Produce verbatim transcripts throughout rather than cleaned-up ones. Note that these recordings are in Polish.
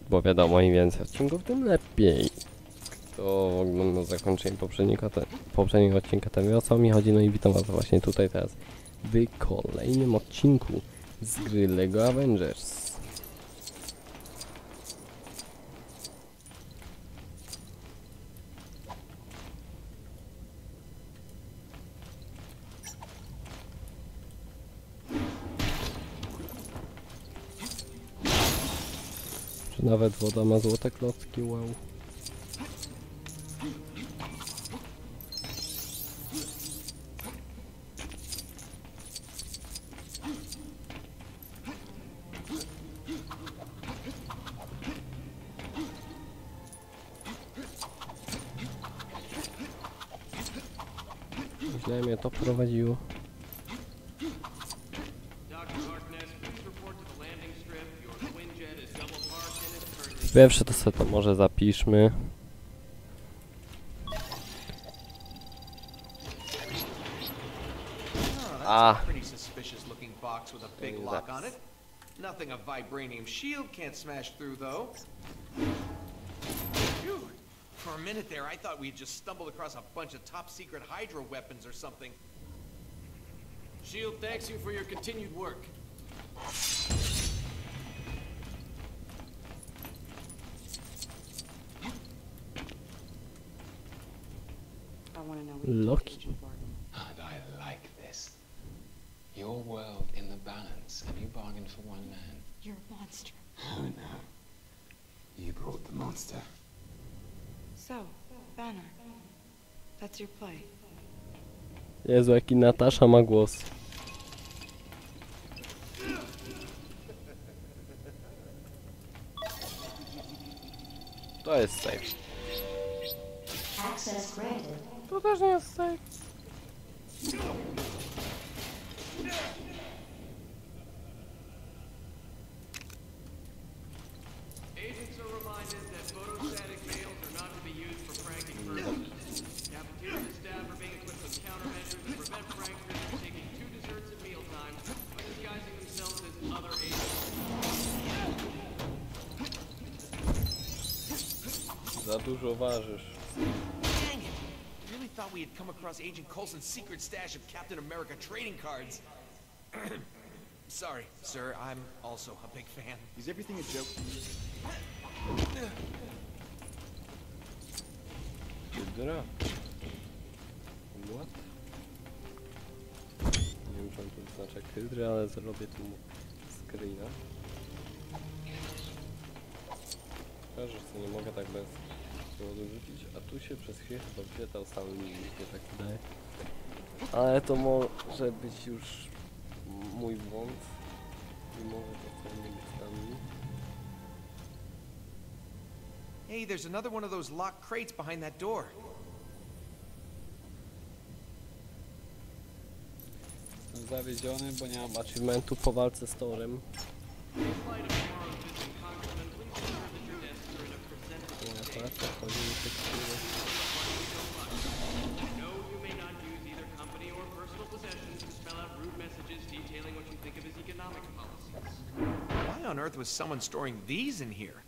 bo wiadomo, im więcej odcinków, tym lepiej. To oglądam zakończenie poprzedniego, te, poprzedniego odcinka, to wie, o co mi chodzi. No i witam was właśnie tutaj teraz w kolejnym odcinku z gry LEGO Avengers. Czy nawet woda ma złote klocki, wow. Źle mnie to prowadziło. Pierwsze to sobie to może zapiszmy. A. Nothing a vibranium shield can't smash through, though. Phew. For a minute there, I thought we had just stumbled across a bunch of top-secret Hydra weapons or something. Shield thanks you for your continued work. Loki. And I like this. Your world in the balance, and you bargained for one man. You're a monster. Oh no. You brought the monster. So, Banner, that's your play. Jezu, jaki Natasza ma głos. To jest safe. Access granted. To też nie jest safe. Agents are reminded that photostatic veils are not to be used for pranking purposes. Cafeteria staff are being equipped with countermeasures to prevent pranksters from taking two desserts at mealtime by disguising themselves as other agents. Za dużo ważysz. Dang it! I really thought we had come across Agent Coulson's secret stash of Captain America trading cards. Sorry, sir. I'm also a big fan. Is everything a joke? Hydra? What? Nie wiem, czy on tu znaczy Hydry, ale zrobię tu screena. Pokażę, że nie mogę tak bez powodu rzucić, a tu się przez chwilę chyba wczytał stały mi się tak wydaje. Ale to może być już mój błąd i może to wcale nie być tam. Hey, there's another one of those locked crates behind that door. Jestem zawiedziony, bo nie mam achievementu po walce z Torem. Nie, tak, tak, chodzi mi tekstury. No, you may not use either company or personal possessions to spell out rude messages detailing what you think of as economic policies. Why on earth was someone storing these in here?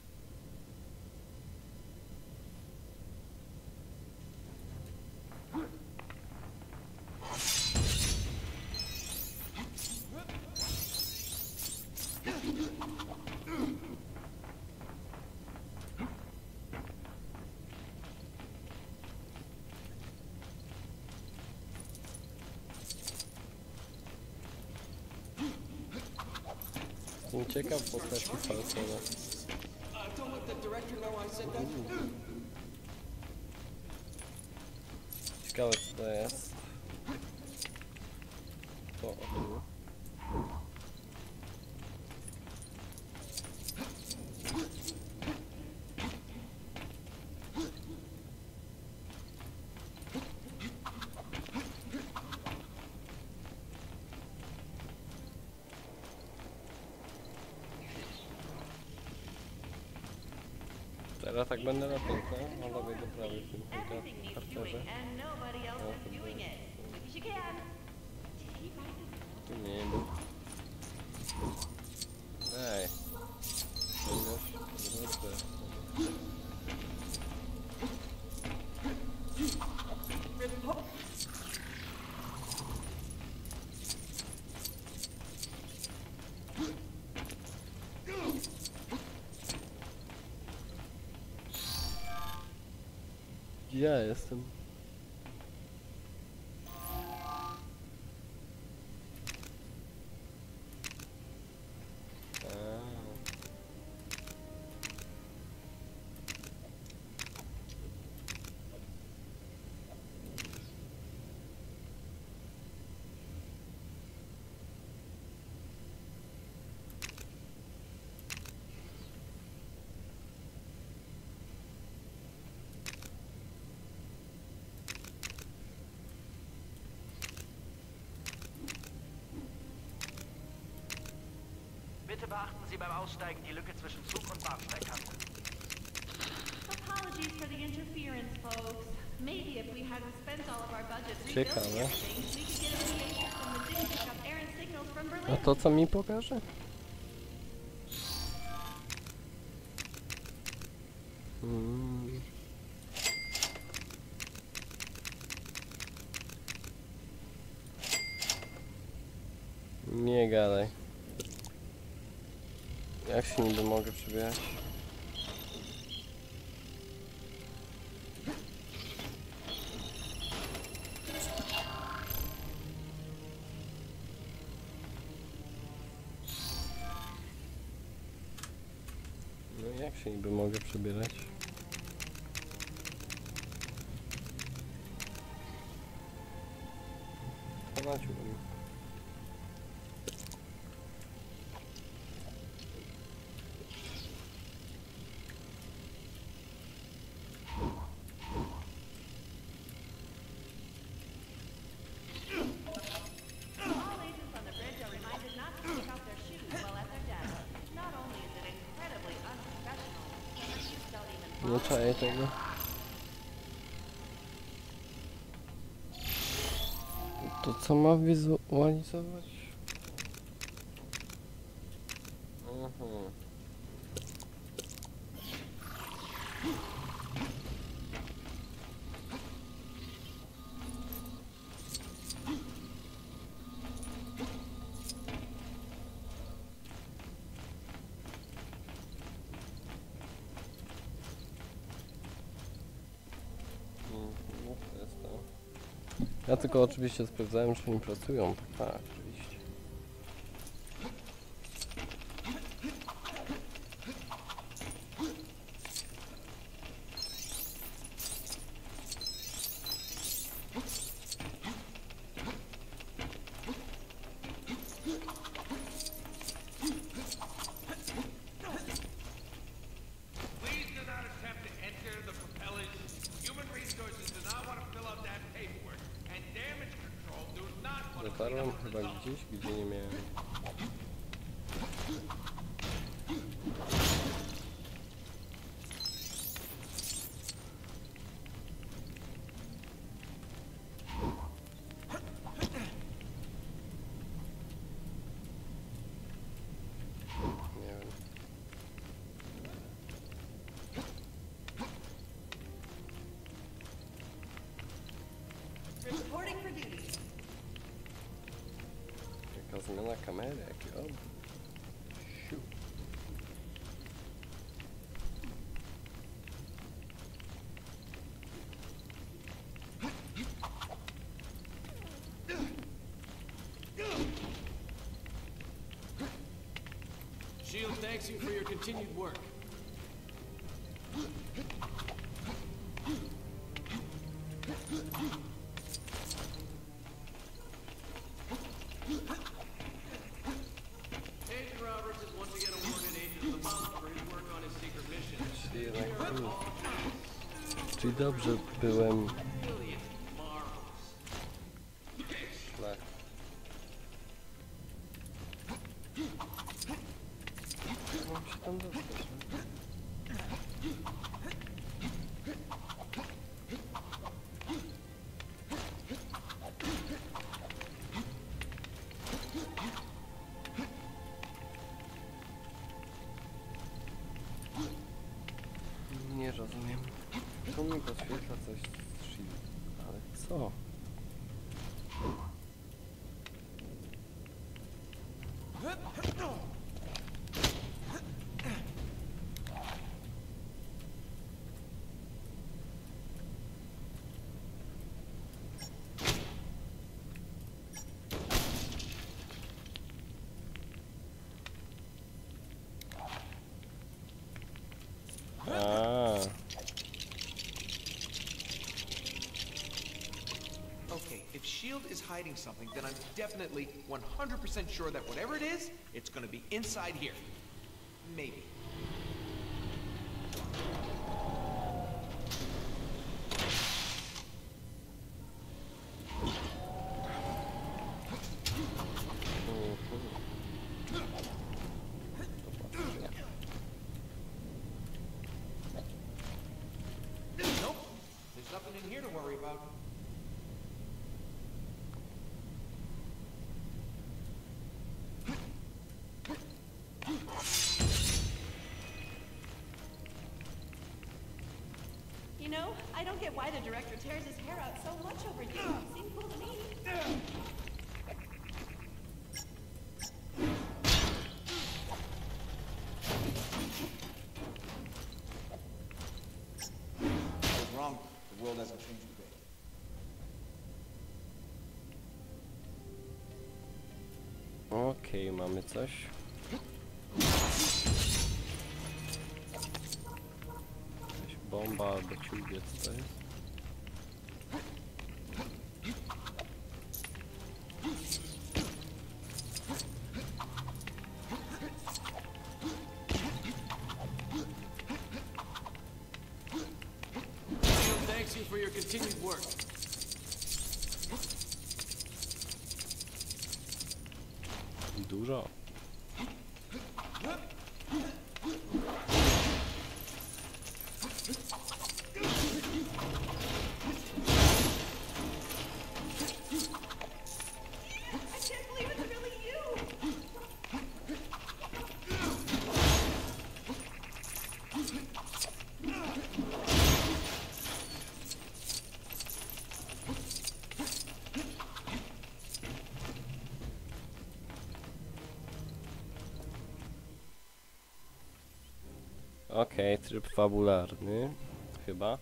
Jestem ciekaw postaci Falcona. Ciekawe co to jest. To o tu. Teraz tak będę na piękno, a lewej do prawej w tym harcerze. Tu nie był. Ej. Dobrze. Gdzie ja jestem? Bitte beachten Sie beim Aussteigen die Lücke zwischen Zug und Bahnsteigkante. Apologies for the interference, folks. Maybe if we hadn't spent all of our budget Ciekawe. rebuilding everything, we could get a V H S from the dig pick up Aaron's signals from A Berlin. to co mi pokaże? Hmm. Nie gadaj. Jak się niby mogę przebierać? No jak się niby mogę przebierać? Ponaciłbym. All agents on the bridge are reminded not to take off their shoes while at their desk. Not only is it incredibly unprofessional, but the shoes don't even Nie follow. czaję tego. To co ma wizualizować? Mhm. No to jest to. Ja tylko oczywiście sprawdzałem, czy oni pracują. Tak, oczywiście. Please do not attempt to enter the propellers. Human resources do not want to fill out that paperwork. And damage control do not want to clean Dotarłem up the chyba zone. gdzieś, gdzie nie miałem. Nie wiem. Reporting for duty. Jaka zmiana kamery, jaki ob. Siu. Shield thanks you for your continued work. Agent Roberts is once again awarded Agent of the Month for his work on his secret mission. Czyli jednak tu. Czyli dobrze byłem. Really, it's marvelous. Szlak. Mam się tam dostać. Nie rozumiem. To mi podświetla coś z shield. Ale co? A. Okay, if SHIELD is hiding something, then I'm definitely one hundred percent sure that whatever it is, it's gonna be inside here. Maybe. Nope, there's nothing in here to worry about. You know, I don't get why the director tears his hair out so much over you. You seem cool to me. What's wrong? The world hasn't changed a bit. Okej, mamy coś. Jakaś bomba albo ciugiec to jest. SHIELD thanks you for your continued work. Dużo. I can't believe it's really you. Okej, tryb fabularny. Chyba.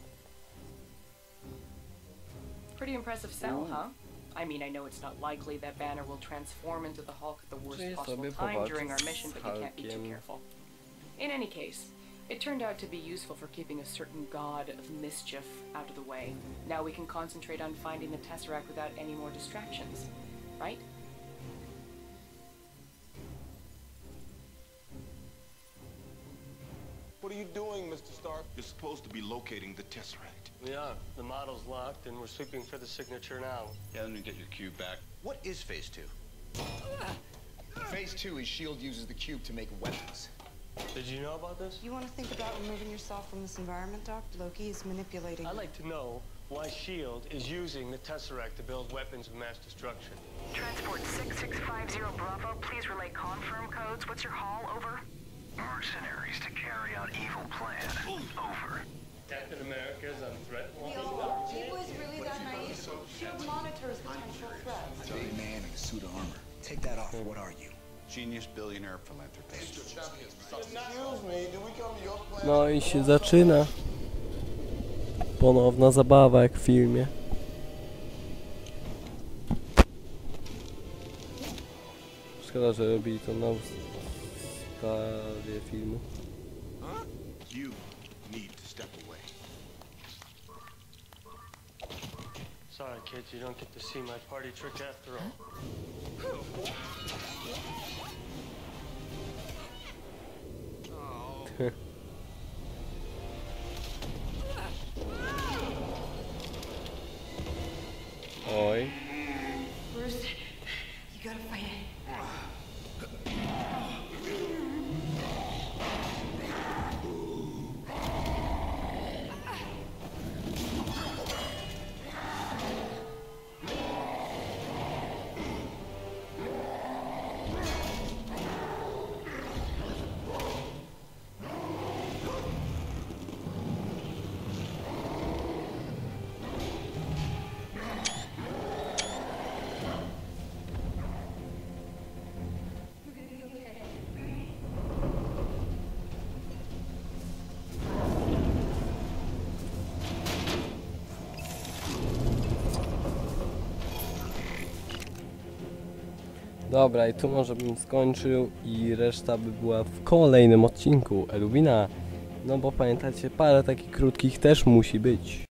Pretty impressive cell, huh? I mean, I know it's not likely that Banner will transform into the Hulk at the worst Czyli possible sobie time powalczy during our z mission, but you can't be too Hulkiem. careful. In any case, it turned out to be useful for keeping a certain god of mischief out of the way. Now we can concentrate on finding the Tesseract without any more distractions, right? What are you doing, Mister Stark? You're supposed to be locating the Tesseract. We are. The model's locked, and we're sweeping for the signature now. Yeah, let me get your cube back. What is Phase Two? Phase Two is SHIELD uses the cube to make weapons. Did you know about this? You want to think about removing yourself from this environment, Doc? Loki is manipulating. I'd like to know why SHIELD is using the Tesseract to build weapons of mass destruction. Transport six six five zero Bravo, please relay confirm codes. What's your haul? Over. Mercenaries to carry out evil plan. Over. Captain America's on threat He list. was really that naive. SHIELD monitors potential threats. A man in a suit of armor. Take that off. What are you? Genius, billionaire, philanthropist. Excuse me, do we come to your planet? No i się zaczyna. Ponowna zabawa jak w filmie. Szkoda, że robili to na ustawie filmu. You need to step away. Sorry, kids, you don't get to see my party trick after all. Oj. Bruce, you gotta fight it. Dobra, i tu może bym skończył i reszta by była w kolejnym odcinku Eluwina. No bo pamiętacie, parę takich krótkich też musi być.